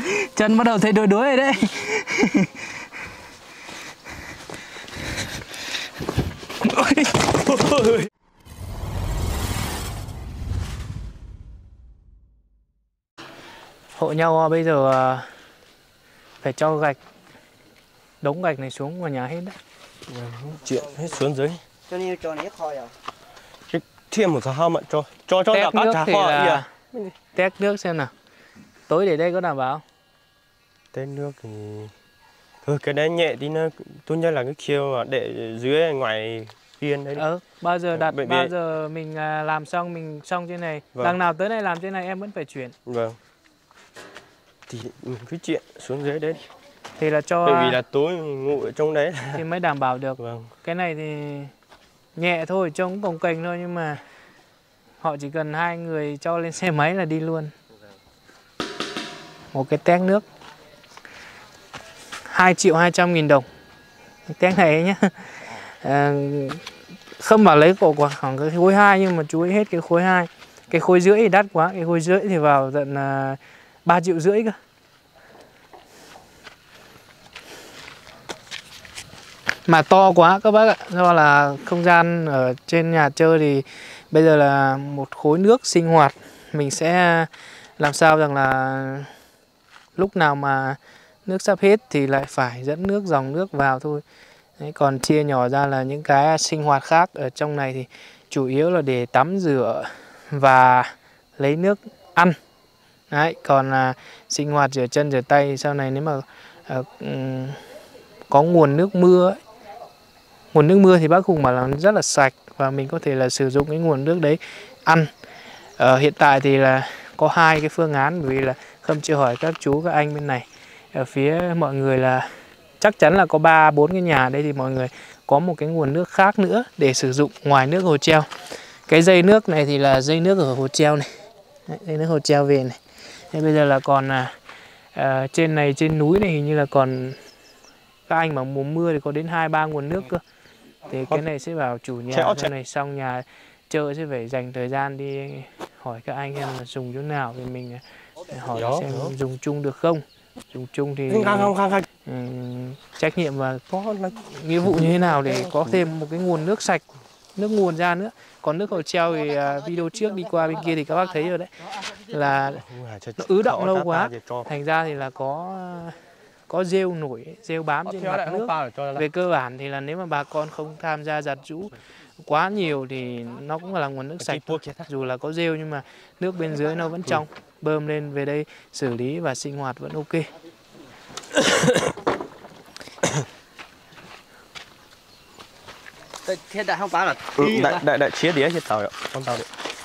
Chân bắt đầu thấy đuối đuối rồi đấy. Hộ nhau bây giờ phải cho gạch, đống gạch này xuống vào nhà hết đấy. Chuyện hết xuống dưới. Cho nên cho nó thôi à. Thêm một sao mà cho Tét cả nước trà thì hoa là tét nước xem nào. Tối để đây có đảm bảo? Tét nước thì thôi cái đấy nhẹ tí nó tốt nhất là cái khiêu mà để dưới ngoài viên đấy. Bao giờ đặt bao giờ mình làm xong mình xong trên này. Vâng. Đằng nào tới này làm trên này em vẫn phải chuyển. Vâng. Thì mình cứ chuyện xuống dưới đấy. Thì là cho bởi vì là tối mình ngủ ở trong đấy thì mới đảm bảo được. Vâng. Cái này thì nhẹ thôi, trông cồng kềnh thôi nhưng mà họ chỉ cần 2 người cho lên xe máy là đi luôn. Một cái tét nước 2.200.000 đồng. Cái tét này ấy nhá. Không bảo lấy cổ khoảng cái khối 2 nhưng mà chú ấy hết cái khối 2. Cái khối rưỡi thì đắt quá, cái khối rưỡi thì vào tận 3,5 triệu cơ. Mà to quá các bác ạ, do là không gian ở trên nhà chơi thì bây giờ là một khối nước sinh hoạt. Mình sẽ làm sao rằng là lúc nào mà nước sắp hết thì lại phải dẫn nước, dòng nước vào thôi. Đấy, còn chia nhỏ ra là những cái sinh hoạt khác ở trong này thì chủ yếu là để tắm rửa và lấy nước ăn. Đấy, còn sinh hoạt rửa chân rửa tay sau này nếu mà có nguồn nước mưa ấy, nguồn nước mưa thì bác Hùng bảo là rất là sạch và mình có thể là sử dụng cái nguồn nước đấy ăn. Hiện tại thì là có 2 cái phương án, bởi vì là Khâm chưa hỏi các chú các anh bên này. Ở phía mọi người là chắc chắn là có 3-4 cái nhà đây thì mọi người có một cái nguồn nước khác nữa để sử dụng ngoài nước hồ treo. Cái dây nước này thì là dây nước ở hồ treo này. Đấy, dây nước hồ treo về này. Thế bây giờ là còn trên này, trên núi này hình như là còn các anh mà mùa mưa thì có đến 2-3 nguồn nước cơ. Thì cái này sẽ bảo chủ nhà sau này xong nhà chơi sẽ phải dành thời gian đi hỏi các anh em là dùng chỗ nào thì mình hỏi xem dùng chung được không. Dùng chung thì trách nhiệm và có nghĩa vụ như thế nào để có thêm một cái nguồn nước sạch, nước nguồn ra nữa. Còn nước hồ treo thì video trước đi qua bên kia thì các bác thấy rồi đấy, là nó ứ đọng lâu quá, thành ra thì là có rêu nổi, rêu bám trên mặt nước. Về cơ bản thì là nếu mà bà con không tham gia giặt giũ quá nhiều thì nó cũng là nguồn nước sạch. Dù là có rêu nhưng mà nước bên dưới nó vẫn trong. Bơm lên về đây xử lý và sinh hoạt vẫn ok. Thế đại không phải là đại chia đĩa cho tàu con tàu đấy.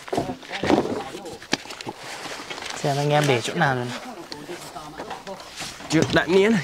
Xem anh em để chỗ nào rồi. Chuyện đại nghĩa này.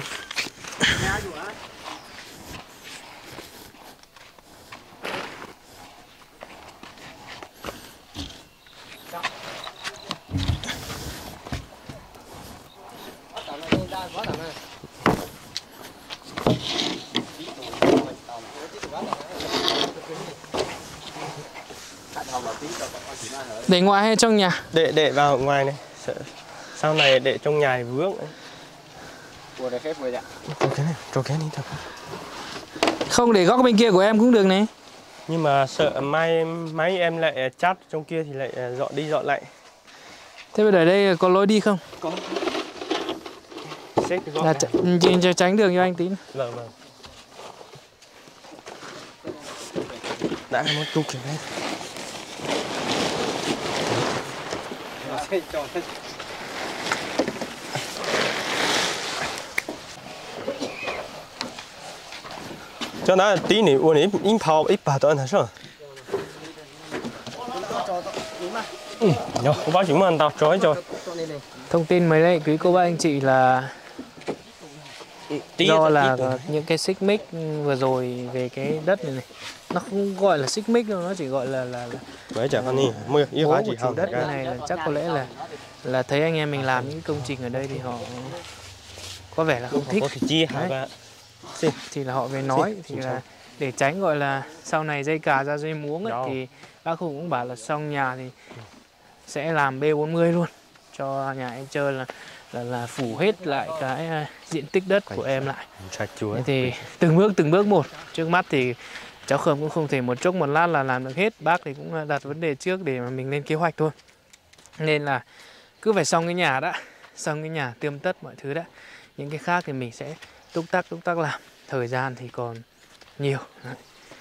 Để ngoài hay trong nhà? Để vào ngoài này. Sau này để trong nhà thì vướng. Ủa để phép vậy ạ. Cho cái này thật. Không, để góc bên kia của em cũng được này. Nhưng mà sợ máy em lại chát trong kia thì lại dọn đi dọn lại. Thế bây giờ đây có lối đi không? Có. Là tránh đường cho anh tí. Vâng. Đã một chút này. cho nó tí này uống ít泡ít bà tôi ăn sao? Nhớ, có bác chúng mình tao chói cho. Thông tin mới đây quý cô bác anh chị là do là những cái xích mích vừa rồi về cái đất này, nó không gọi là xích mích đâu, nó chỉ gọi là mấy chả con đi mưa yêu bố phá của chỉ chủ không đất này là chắc có lẽ là thấy anh em mình làm những công trình ở đây thì họ có vẻ là không thích. Thì là họ về nói thì là để tránh gọi là sau này dây cà ra dây muống ấy, thì bác Hùng cũng bảo là xong nhà thì sẽ làm B40 luôn cho nhà anh chơi, là là phủ hết lại cái diện tích đất của em lại. Sạch chúa. Thế thì từng bước một. Trước mắt thì cháu Khâm cũng không thể một chốc một lát là làm được hết. Bác thì cũng đặt vấn đề trước để mà mình lên kế hoạch thôi. Nên là cứ phải xong cái nhà đã, xong cái nhà tươm tất mọi thứ đã. Những cái khác thì mình sẽ túc tắc làm. Thời gian thì còn nhiều. Đấy.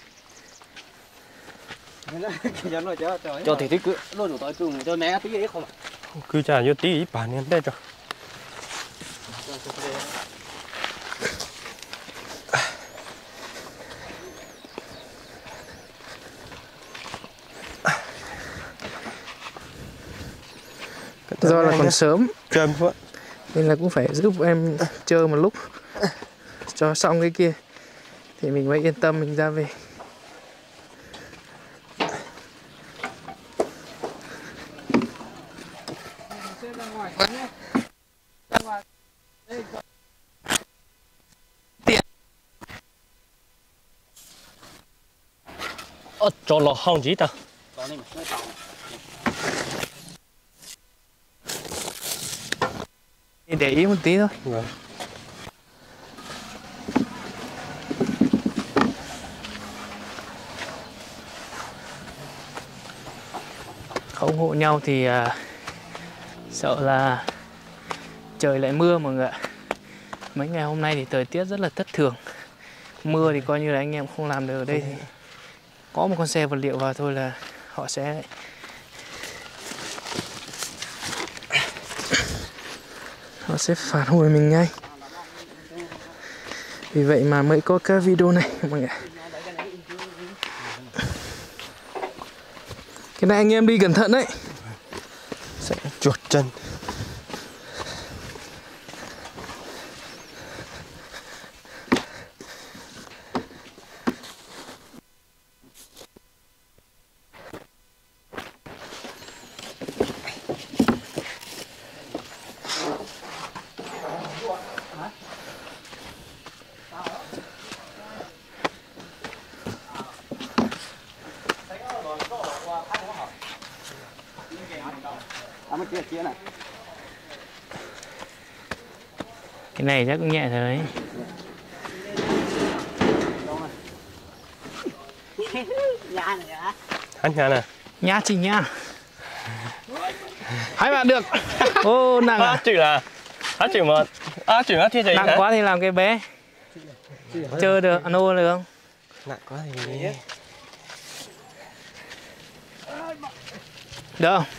Cho thì cứ luôn của tôi cùng cho né tí ấy không ạ? Cứ trả cho tí bà nên đây cho. Do là còn sớm Châm quá. nên là cũng phải giúp em chơi một lúc cho xong cái kia thì mình mới yên tâm mình ra về. Cho lọ hông gì ta. Để ý một tí thôi. Vâng. Không hộ nhau thì sợ là trời lại mưa mọi người ạ. Mấy ngày hôm nay thì thời tiết rất là thất thường. Mưa thì coi như là anh em không làm được ở đây thì có một con xe vật liệu vào thôi là họ sẽ phản hồi mình ngay. Vì vậy mà mới có cái video này mọi người. Cái này anh em đi cẩn thận đấy. Sẽ chuột chân. Này. Cái này chắc cũng nhẹ rồi đấy. Anh nhà nè. Nhá chị nhá. Hai bạn được. Ô nặng à? Chữ là. Chữ mà. Chữ nó thiên gì nặng quá thì làm cái bé. Chơi được, nô được không? Nặng quá thì. Được không?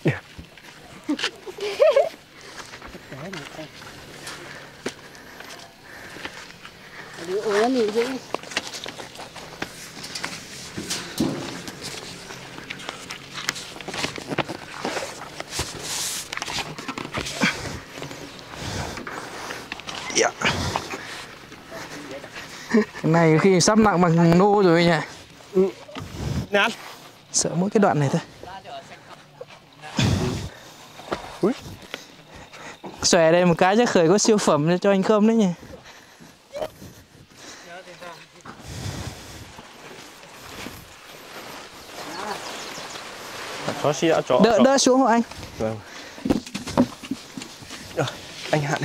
Yeah. Cái này khi sắp nặng bằng nô rồi nhỉ. Nè anh. Sợ mỗi cái đoạn này thôi. Ui. Xòe đây một cái chắc khởi có siêu phẩm cho anh Khâm đấy nhỉ. Cho xí đã cho. Đỡ xuống hộ anh. Vâng. Rồi, anh hạ đi.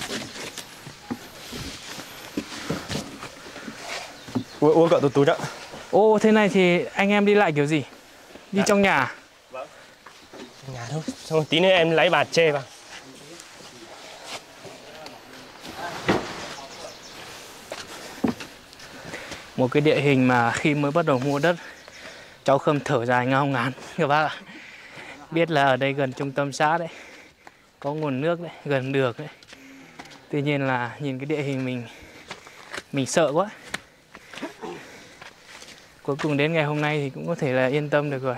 Uống cậu tụt đó. Ô thế này thì anh em đi lại kiểu gì? Đi trong nhà. Vâng. Nhà thôi. Xong rồi tí nữa em lấy bạt chê vào. Một cái địa hình mà khi mới bắt đầu mua đất cháu Khâm thở dài ngao ngán các bác ạ. Biết là ở đây gần trung tâm xã đấy, có nguồn nước đấy, gần được đấy. Tuy nhiên là nhìn cái địa hình mình sợ quá. Cuối cùng đến ngày hôm nay thì cũng có thể là yên tâm được rồi.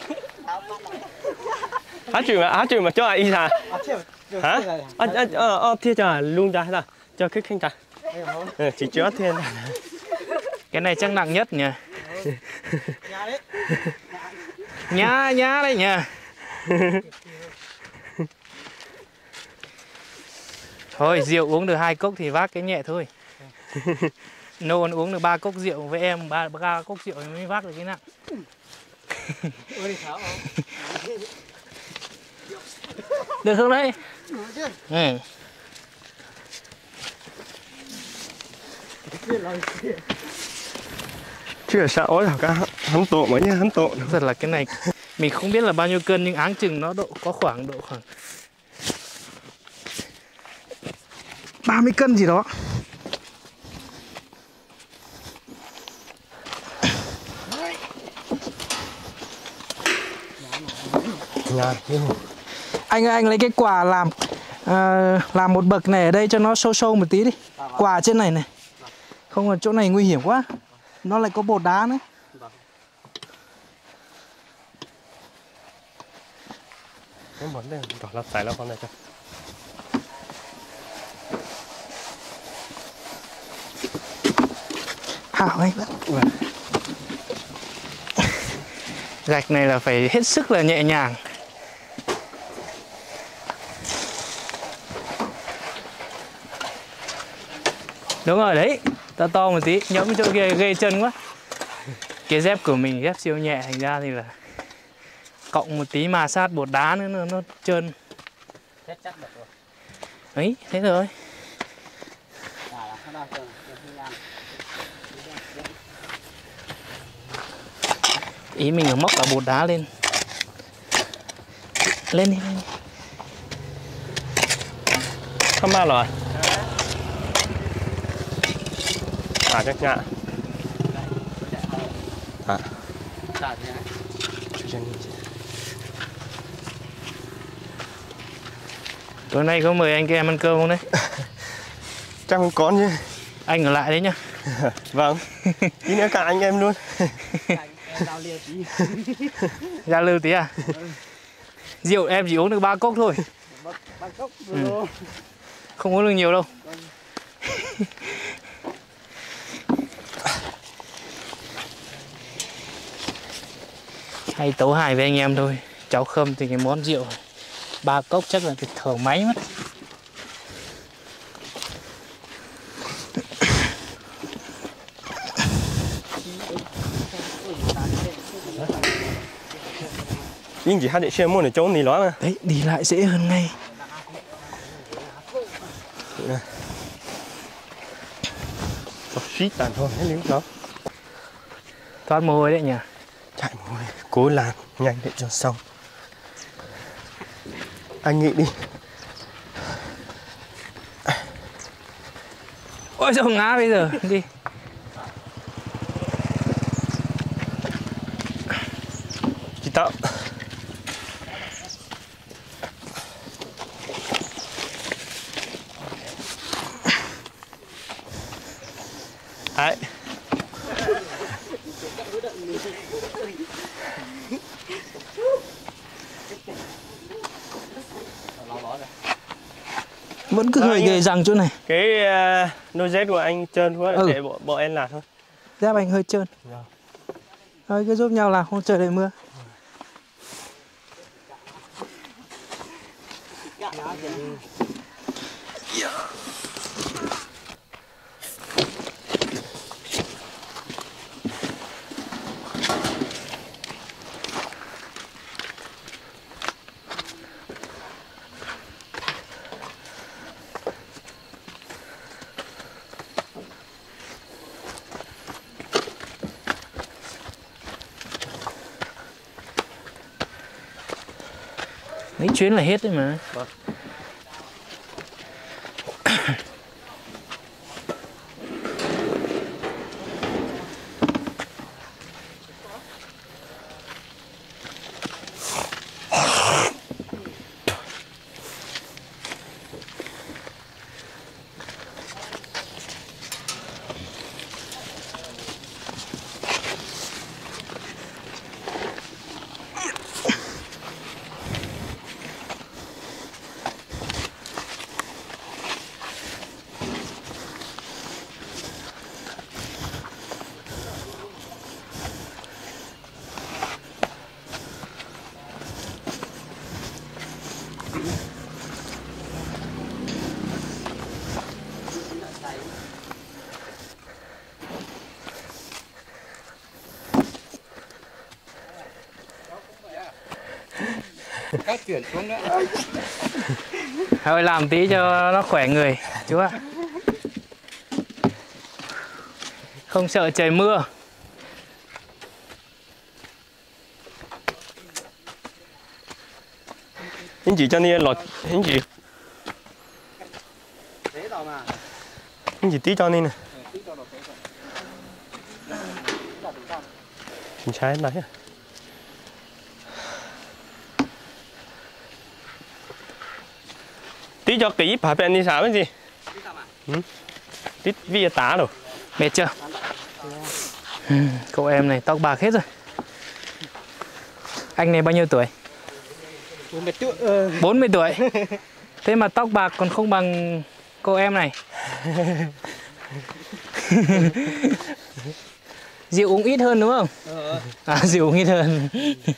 Hát chữ mà cho ai ra. Hả? Thiên trả luôn ra là cho cái khinh trả. Chỉ chứa thiên. Cái này chắc nặng nhất nhỉ. Nhá đấy nhỉ. Thôi rượu uống được 2 cốc thì vác cái nhẹ thôi. Nôn uống được 3 cốc rượu với em 3 cốc rượu mới vác được cái nặng. Được không đấy? Ừ. Chưa sao là cả hắn tổ mấy nha, hắn tổ. Thật là cái này mình không biết là bao nhiêu cân nhưng áng chừng nó có khoảng 30 cân gì đó. Anh lấy cái quả làm một bậc này ở đây cho nó sâu sâu một tí đi. Quả trên này này. Không là chỗ này nguy hiểm quá. Nó lại có bột đá nữa. Cái món này đỏ là phải là con này cho. Hảo anh ạ. Gạch này là phải hết sức là nhẹ nhàng. Đúng rồi đấy, to to một tí, nhẫm chỗ kia ghê chân quá. Cái dép của mình dép siêu nhẹ, thành ra thì là cộng một tí ma sát bột đá nữa nó trơn. Ấy, thế rồi. Ý mình là móc cả bột đá lên. Lên đi, lên đi. Không bao rồi. À chắc nhạ. À. Tối nay có mời anh em ăn cơm không đấy? Chắc không có nhé. Anh ở lại đấy nhá. Vâng. Tí nữa cả anh em luôn. Giao lưu tí à? Rượu em chỉ uống được 3 cốc thôi. Không uống được nhiều đâu. Hay tấu hài với anh em thôi. Cháu Khâm thì cái món rượu 3 cốc chắc là phải thở máy mất. Nhưng chỉ hai để xe mua để trốn thì nói mà. Đấy, đi lại dễ hơn ngay. Suýt tàn thôi, hết lính đó. Thoát mồ hôi đấy nhỉ? Chạy mồ hôi, cố làm nhanh để cho xong. Anh nghĩ đi. Ôi sao ngã bây giờ, đi. Chị Tạo. Đấy. Vẫn cứ hơi ghề răng chỗ này. Cái đôi dép của anh trơn quá để bọn em làm thôi. Dép anh hơi trơn. Thôi cứ giúp nhau làm, không trời đầy mưa. Mấy chuyến là hết đấy mà. Các chuyển xuống nữa. Thôi làm tí cho nó khỏe người chú ạ. Không sợ trời mưa. anh chị cho nên lọt anh chị Thế tao mà. anh chị tí cho nên nè mình trái đấy à tí cho kỹ bà bên đi sao cái gì tí vi tá rồi Mệt chưa? Cậu em này tóc bạc hết rồi. Anh này bao nhiêu tuổi? 40 tuổi. Thế mà tóc bạc còn không bằng cô em này. Rượu uống ít hơn đúng không? À, rượu uống ít hơn.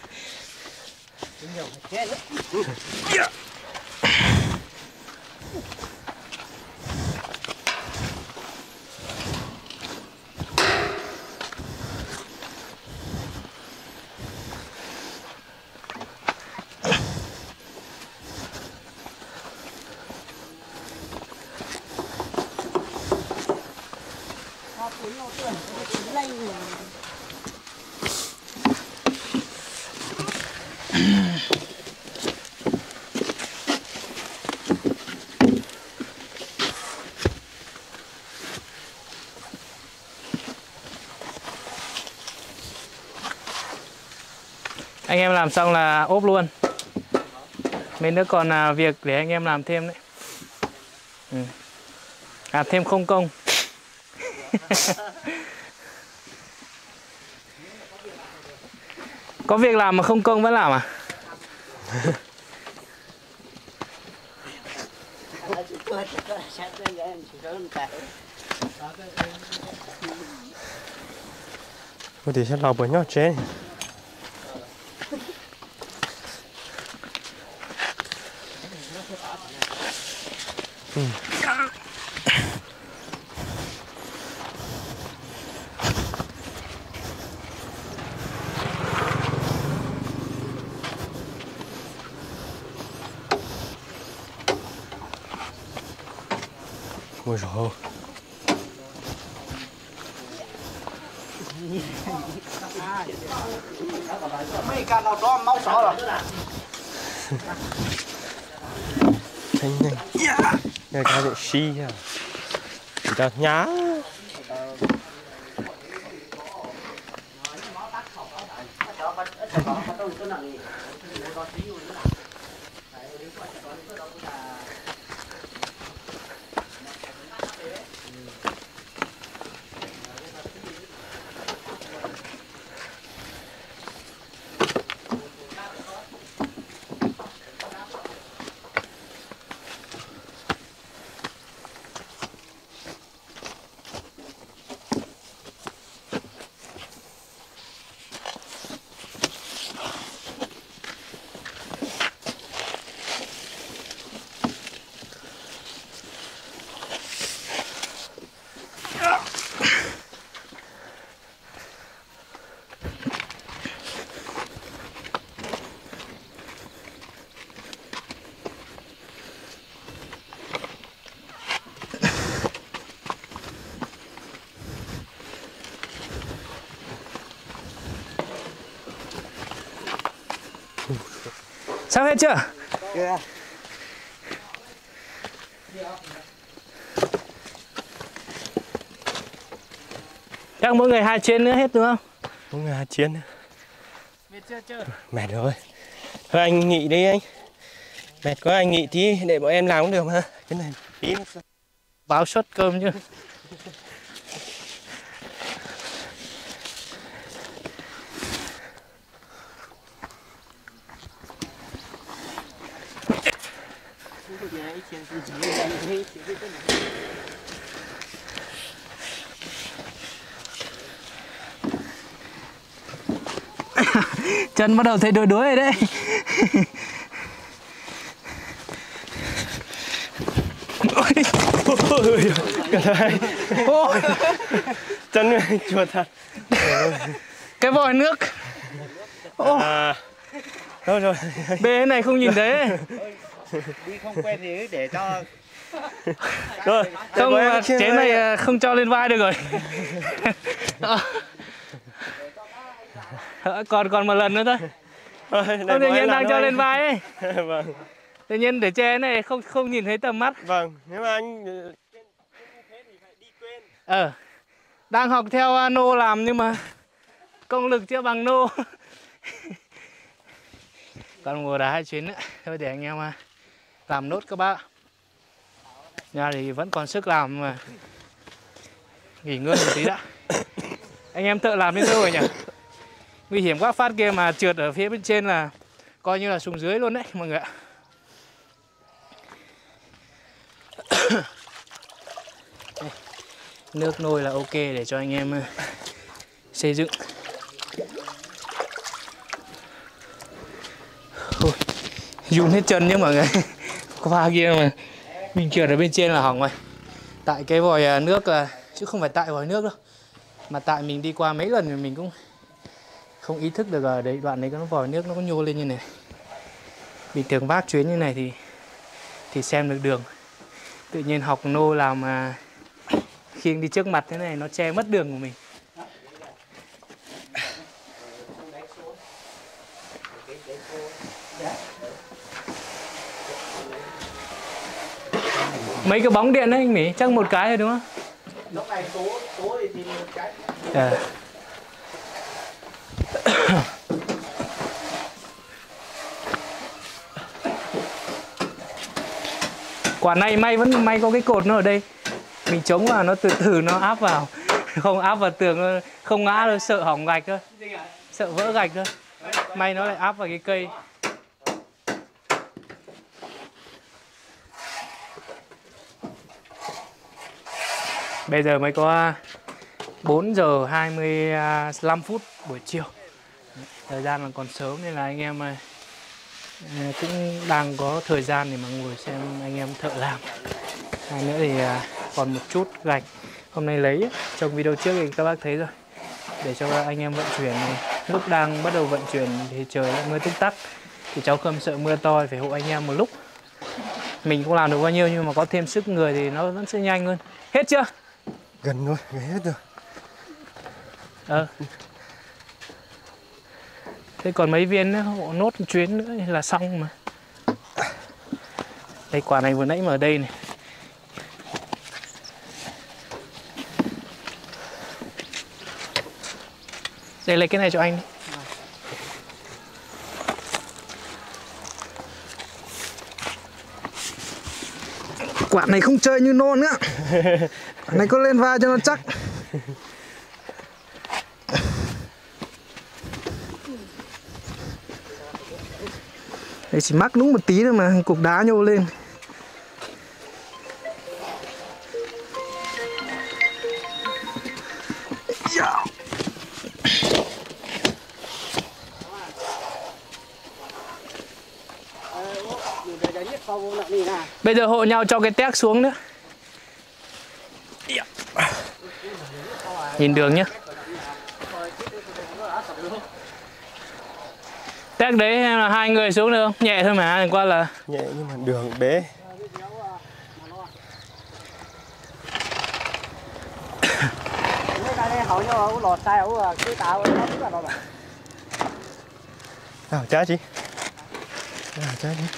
Anh em làm xong là ốp luôn. Mấy nữa còn việc để anh em làm thêm đấy. Làm thêm không công. Có việc làm mà không công vẫn làm à? có thể sẽ lọc bởi nhau chế ôi dồi ôi Mấy cái nào đó máu sọ rồi. nhanh nhanh nghe cái bị xi à người ta nhá Xong hết chưa? Yeah. Chắc mỗi người 2 chuyến nữa hết đúng không? mỗi người 2 chiến Mệt chưa chưa? mệt rồi thôi anh nghỉ đi anh mệt quá anh nghỉ tí để bọn em làm cũng được mà cái này tí Báo suất cơm chứ. Chân bắt đầu thấy đuối đuối rồi đấy. ôi cả hai chân chuột thật Cái vòi nước. à, Thôi rồi. Bê thế này không nhìn thấy ấy. Đi không quen thì để cho Rồi, Không, chế này không cho lên vai được rồi. Còn một lần nữa thôi. Không, tự nhiên đang cho lên vai ấy. Vâng. Tự nhiên để che này không nhìn thấy tầm mắt. Vâng, nếu mà anh Đang học theo Nô làm nhưng mà công lực chưa bằng Nô. Còn mùa đá 2 chuyến nữa. Thôi để anh em làm nốt các bác. Nhà thì vẫn còn sức làm mà. Nghỉ ngơi một tí đã. Anh em thợ làm đến đâu rồi nhỉ? Nguy hiểm quá, phát kia mà trượt ở phía bên trên là coi như là xuống dưới luôn đấy mọi người ạ. Nước nôi là ok để cho anh em xây dựng. Ôi, run hết chân nhé mọi người. Qua kia mà mình trượt ở bên trên là hỏng rồi. Tại cái vòi nước chứ không phải tại vòi nước đâu, mà tại mình đi qua mấy lần thì mình cũng không ý thức được ở đấy đoạn đấy có vòi nước nó có nhô lên như này. Bình thường vác chuyến như này thì xem được đường. Tự nhiên học Nô làm mà khiêng đi trước mặt thế này nó che mất đường của mình. Mấy cái bóng điện đấy anh Mỹ chắc một cái thôi đúng không? lúc này số thì một cái. Quả này may có cái cột nó ở đây. Mình chống vào nó từ từ nó áp vào. Không áp vào tường không ngã đâu, sợ hỏng gạch thôi. Sợ vỡ gạch thôi. May nó lại áp vào cái cây. Bây giờ mới có 4 giờ 25 phút buổi chiều. Thời gian là còn sớm nên là anh em cũng đang có thời gian để mà ngồi xem anh em thợ làm. Hai nữa thì còn một chút gạch hôm nay lấy trong video trước thì các bác thấy rồi, để cho anh em vận chuyển này. Lúc đang bắt đầu vận chuyển thì trời lại mưa tích tắc, thì cháu Khâm sợ mưa to thì phải hộ anh em một lúc. Mình cũng làm được bao nhiêu nhưng mà có thêm sức người thì nó vẫn sẽ nhanh hơn. Hết chưa? gần rồi, gần hết rồi. Thế còn mấy viên nữa, hộ nốt một chuyến nữa là xong mà. Đây quả này vừa nãy mà ở đây này. Đây lấy cái này cho anh đi. Quả này không chơi như Nô nữa. Quả này có lên vai cho nó chắc. Đây chỉ mắc đúng một tí thôi mà cục đá nhô lên. Bây giờ hộ nhau cho cái tét xuống nữa. Nhìn đường nhá. Tét đấy là 2 người xuống được không? Nhẹ thôi mà, qua là Nhẹ nhưng mà đường bế. Nào trái chị. Nào trái chị.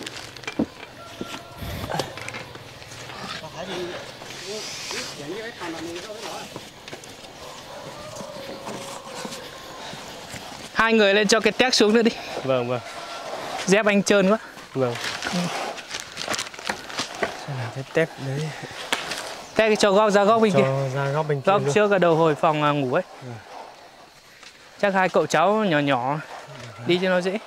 hai người lên cho cái tét xuống nữa đi. Vâng vâng. Dép anh trơn quá. Vâng. Xem là cái tép đấy. Tét cho góc ra góc bên kia. Cho ra góc bên kia Góc luôn. trước ở đầu hồi phòng ngủ ấy. Chắc hai cậu cháu nhỏ nhỏ đi cho nó dễ.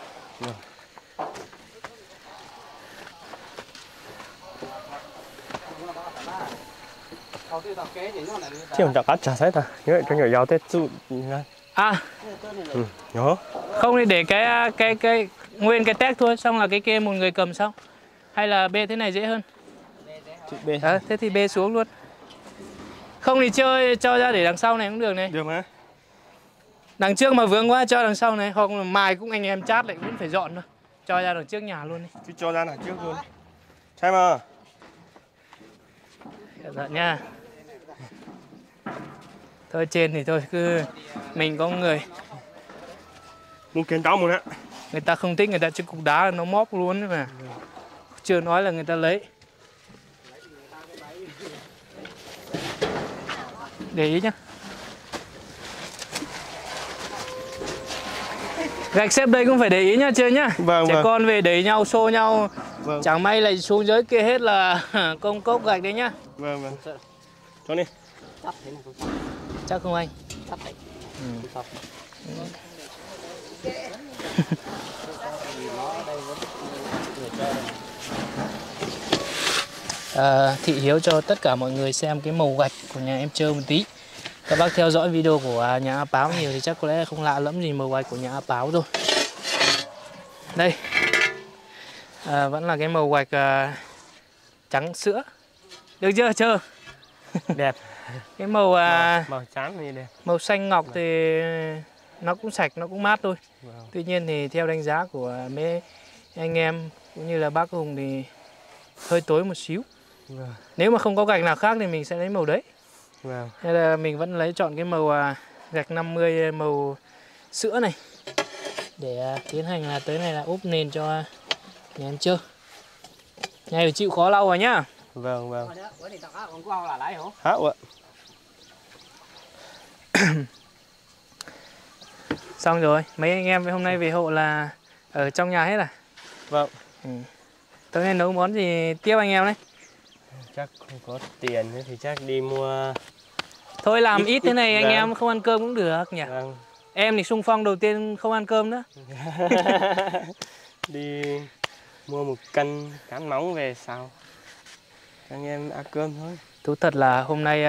Chứ không chả bắt chả xét à. Như vậy cho nhỏ giàu tết trụ. À. Nhỏ. Không thì để cái nguyên cái tét thôi, xong là cái kia một người cầm sau. Hay là bê thế này dễ hơn. Bê. Thế thì bê xuống luôn. Không thì chơi cho ra để đằng sau này cũng được này. Được mà. Đằng trước mà vướng quá cho đằng sau này, hoặc là mai cũng anh em chát lại cũng phải dọn thôi. Cho ra đằng trước nhà luôn đi. Chứ cho ra đằng trước luôn. Xem mà. Cẩn thận nha. Thôi trên thì thôi, cứ mình có người. Muốn kiến tao một ạ. Người ta không thích, người ta chứ cục đá nó móp luôn mà. Chưa nói là người ta lấy. Để ý nhá. Gạch xếp đây cũng phải để ý nhá, chưa nhá. Vâng, Trẻ vâng. con về đẩy nhau, xô nhau. Vâng. Chẳng may lại xuống dưới kia hết là công cốc gạch đấy nhá. Vâng, vâng. Cho đi. Chắc thế này không sao. Chắc không anh? Chắc đấy. Không sao. Thị hiếu cho tất cả mọi người xem cái màu gạch của nhà em Trơ một tí. Các bác theo dõi video của nhà A Páo nhiều thì chắc có lẽ không lạ lẫm gì màu gạch của nhà A Páo rồi. Đây, vẫn là cái màu gạch trắng sữa. Được chưa Trơ? Đẹp. Cái màu Màu trắng thì đẹp. màu xanh ngọc thì nó cũng sạch, nó cũng mát thôi. Vâng. Tuy nhiên thì theo đánh giá của mấy anh em cũng như là bác Hùng thì hơi tối một xíu. Vâng. Nếu mà không có gạch nào khác thì mình sẽ lấy màu đấy. Vâng. Nên là mình vẫn lấy chọn cái màu gạch 50 màu sữa này để tiến hành là tới này là úp nền cho nhà em Trơ. Nhà phải chịu khó lau rồi nhá. Vâng, vâng. là lái hả? Hả ạ. Xong rồi, mấy anh em hôm nay về hộ là ở trong nhà hết à? Vâng. Tối nay nấu món gì tiếp anh em đấy? Chắc không có tiền thì chắc đi mua. Thôi làm ít thế này anh Vâng. em không ăn cơm cũng được nhỉ? Vâng. Em thì xung phong đầu tiên không ăn cơm nữa. Đi mua một cân cán móng về xào anh em ăn cơm thôi. Thú thật là hôm nay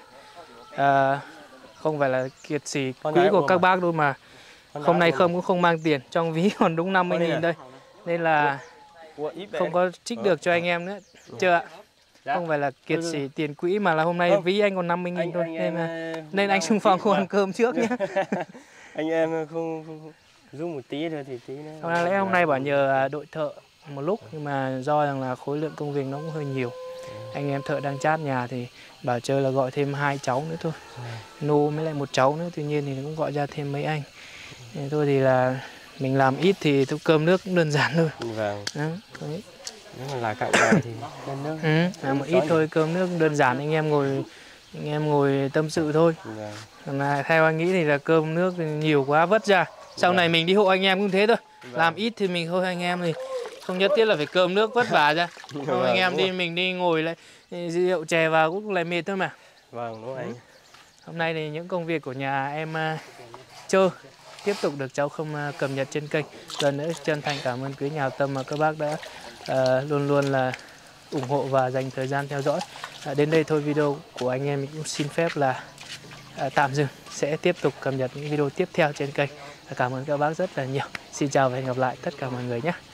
không phải là kiệt sỉ Con quỹ gái của ôm các à? bác đâu mà hôm nay Khâm cũng không mang tiền, trong ví còn đúng 50.000 đây. Nên là không có trích được cho anh em nữa. Chưa ạ? Dạ. Không phải là kiệt sỉ tiền quỹ mà là hôm nay Không. ví anh còn 50.000 thôi. Nên anh xung phong không ăn cơm trước nhé. Anh em không giúp một tí thôi thì tí nữa. Hôm nay hôm nay bảo nhờ đội thợ một lúc nhưng mà do rằng là khối lượng công việc nó cũng hơi nhiều. Anh em thợ đang chát nhà thì bảo Trơ là gọi thêm 2 cháu nữa thôi. Nô mới lại một cháu nữa, tuy nhiên thì cũng gọi ra thêm mấy anh. Thế thôi thì là mình làm ít thì tôi cơm nước cũng đơn giản thôi. Vâng. Đó, đấy. Nếu mà là cạnh nhà thì lên nước. Làm một ít thôi, cơm nước đơn giản anh em ngồi tâm sự thôi. Vâng. Còn là theo anh nghĩ thì là cơm nước nhiều quá vất ra. Sau này mình đi hộ anh em cũng thế thôi. Làm ít thì mình thôi anh em thì không nhất thiết là phải cơm nước vất vả ra. Không anh em đi mình đi ngồi lại rượu chè vào cũng lại mệt thôi mà. Vâng, đúng anh. Hôm nay thì những công việc của nhà em Trơ tiếp tục được cháu không cập nhật trên kênh. Lần nữa chân thành cảm ơn quý nhà hảo tâm mà các bác đã luôn luôn là ủng hộ và dành thời gian theo dõi. Đến đây thôi video của anh em mình cũng xin phép là tạm dừng. Sẽ tiếp tục cập nhật những video tiếp theo trên kênh. Cảm ơn các bác rất là nhiều. Xin chào và hẹn gặp lại tất cả mọi người nhé.